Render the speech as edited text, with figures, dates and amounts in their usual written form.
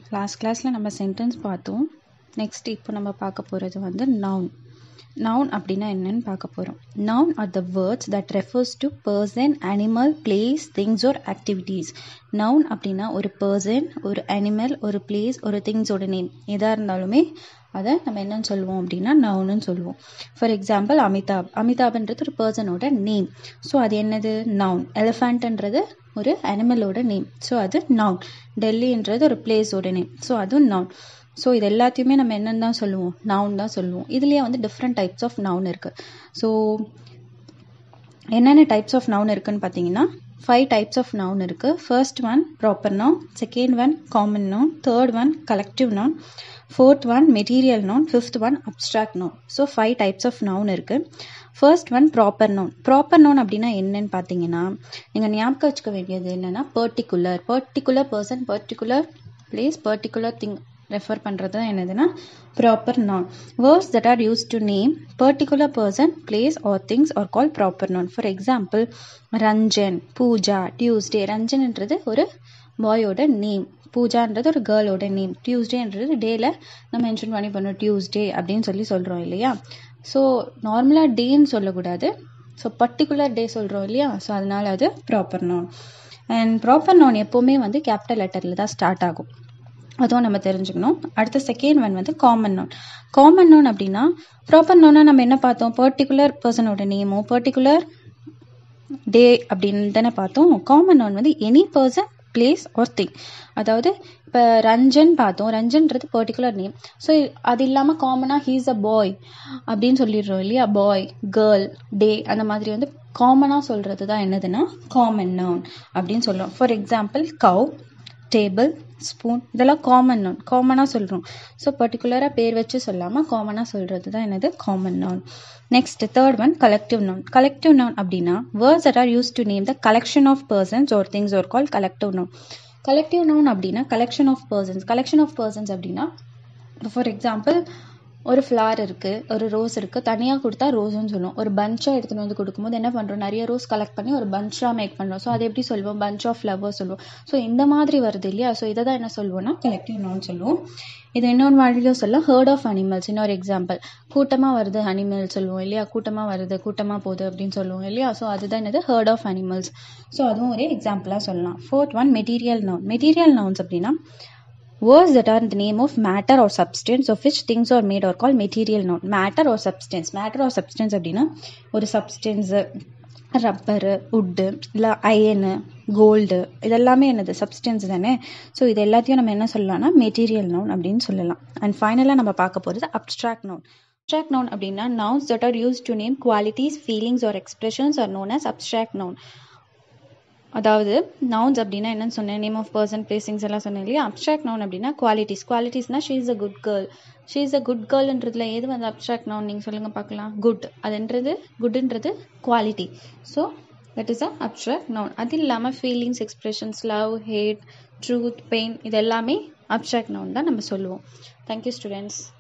Last கிளாஸில் நம்ம sentence பார்த்தோம். நெக்ஸ்ட் இப்போ நம்ம பார்க்க போகிறது வந்து நவுன். நவுன் அப்படின்னா என்னன்னு பார்க்க போகிறோம். Noun are the words that refers to person, animal, place, things or activities. Noun அப்படின்னா ஒரு பர்சன், ஒரு அனிமல், ஒரு பிளேஸ், ஒரு திங்ஸோட நேம் எதாக இருந்தாலுமே அதை நம்ம என்னன்னு சொல்லுவோம் அப்படின்னா நவுன்னு சொல்லுவோம். For example Amitabh. அமிதாப்ன்றது ஒரு பர்சனோட நேம். ஸோ அது என்னது? நவுன். எலிஃபண்ட்ன்றது ஒரு அனிமலோட நேம். ஸோ அது நவுன். டெல்லின்றது ஒரு பிளேஸோட நேம். ஸோ அதுவும் நவுன். ஸோ இது எல்லாத்தையுமே நம்ம என்னன்னு தான் சொல்லுவோம்? நவுன் தான் சொல்லுவோம். இதுலேயே வந்து டிஃப்ரெண்ட் டைப்ஸ் ஆஃப் நவுன் இருக்குது. ஸோ என்னென்ன டைப்ஸ் ஆஃப் நவுன் இருக்குன்னு பார்த்தீங்கன்னா 5 டைப்ஸ் ஆஃப் நவுன் இருக்குது. First one proper noun, second one common noun, third one collective noun, fourth one material noun, fifth one abstract noun. So 5 types of noun இருக்குது. First one proper noun. Proper noun அப்படின்னா என்னன்னு பார்த்தீங்கன்னா நீங்கள் ஞாபகம் வச்சுக்க வேண்டியது என்னென்னா particular person, particular place, particular thing refer பண்ணுறது தான் என்னதுன்னா proper noun. Words that are use to name particular person, place or things are call proper noun. For example Ranjan, Pooja, Tuesday. ரஞ்சன்ன்றது ஒரு பாயோட நேம், பூஜான்றது ஒரு கேர்ளோட நேம், டியூஸ்டேன்றது டேல நம்ம மென்ஷன் பண்ணி பண்ணோம் டியூஸ்டே அப்படின்னு சொல்கிறோம் இல்லையா. ஸோ நார்மலாக டேன்னு சொல்லக்கூடாது. ஸோ பர்டிகுலர் டே சொல்கிறோம் இல்லையா. ஸோ அதனால் அது proper noun. And proper noun எப்போவுமே வந்து கேபிட்டல் லெட்டரில் தான் ஸ்டார்ட் ஆகும். அதுவும் நம்ம தெரிஞ்சுக்கணும். அடுத்த செகண்ட் ஒன் வந்து காமன் நவுன். காமன் நவுன் அப்படின்னா ப்ராப்பர் நவுனா நம்ம என்ன பார்த்தோம்? பர்டிகுலர் பர்சனோட நேமோ பர்டிகுலர் டே அப்படின்னு தானே பார்த்தோம். காமன் நவுன் வந்து any person, place or thing. அதாவது இப்போ ரஞ்சன் பார்த்தோம். ரஞ்சன்றது பர்டிகுலர் நேம். ஸோ அது இல்லாமல் காமனாக ஹீஸ் அ பாய் அப்படின்னு சொல்லிடுறோம் இல்லையா. பாய், கேர்ள், டே அந்த மாதிரி வந்து காமனாக சொல்கிறது தான் என்னதுன்னா காமன் நவுன் அப்படின்னு சொல்கிறோம். For example cow, table, spoon இதெல்லாம் காமன் நவுன். காமனாக சொல்கிறோம். ஸோ பர்டிகுலராக பேர் வச்சு சொல்லாமல் காமனாக சொல்கிறது தான் என்னது common noun. Next third one collective noun. Collective noun அப்படின்னா words that are use to name the collection of persons or things are call collective noun. Collective noun அப்படின்னா collection of persons. Collection of persons அப்படின்னா for example ஒரு flower இருக்குது, ஒரு rose இருக்குது. தனியாக கொடுத்தா ரோஸ்ன்னு சொல்லுவோம். ஒரு பஞ்சாக எடுத்துகிட்டு வந்து கொடுக்கும்போது என்ன பண்ணுறோம்? நிறைய ரோஸ் கலெக்ட் பண்ணி ஒரு பஞ்சாக மேக் பண்ணுறோம். ஸோ அதை எப்படி சொல்லுவோம்? பஞ்ச் ஆஃப் ஃப்ளவர் சொல்லுவோம். ஸோ இந்த மாதிரி வருது இல்லையா. ஸோ இதை தான் என்ன சொல்லுவோம்னா கலெக்டிவ் நவுன் சொல்லுவோம். இது இன்னொன்று மாதிரியும் சொல்லலாம். ஹர்ட் ஆஃப் அனிமல்ஸ் இன்னொரு எக்ஸாம்பிள். கூட்டமாக வருது அனிமல் சொல்லுவோம் இல்லையா. கூட்டமாக வருது, கூட்டமாக போகுது அப்படின்னு சொல்லுவோம் இல்லையா. ஸோ அதுதான் என்னது ஹர்ட் ஆஃப் அனிமல்ஸ். ஸோ அதுவும் ஒரு எக்ஸாம்பிளாக சொல்லலாம். Fourth one material noun. Material nouns அப்படின்னா words that are in the name of matter or substance of which things are made are called material noun. Matter or substance. Matter or substance அப்படின்னா ஒரு substance, rubber, உட்டு, இல்லை iron, gold இதெல்லாமே என்னது substance தானே. So இது எல்லாத்தையும் நம்ம என்ன சொல்லலாம்னா மெட்டீரியல் நவுன் அப்படின்னு சொல்லலாம். அண்ட் ஃபைனலாக நம்ம பார்க்க போகிறது அப்ஸ்ட்ராக்ட் நவுன். அப்ஸ்ட்ராக்ட் நவுன் அப்படின்னா nouns that are used to name qualities, feelings or expressions are known as abstract noun. அதாவது நவுன்ஸ் அப்படின்னா என்னன்னு சொன்னேன்? நேம் ஆஃப் பர்சன், பிளேசிங்ஸ் எல்லாம் சொன்னேன் இல்லையா. அப்ஸ்ட்ராக்ட் நவுன் அப்படின்னா குவாலிட்டிஸ். குவாலிட்டிஸ்னா she is a good girl. She is a good கேர்ள்ன்றதுல எது வந்து அப்ஸ்ட்ராக்ட் நவுன் நீங்கள் சொல்லுங்கள் பார்க்கலாம். குட். அதுன்றது குட்ன்றது quality. So that is a abstract noun. அது இல்லாமல் feelings, expressions, love, hate, truth, pain இது எல்லாமே அப்ஸ்ட்ராக்ட் நவுன் தான் நம்ம சொல்லுவோம். Thank you students.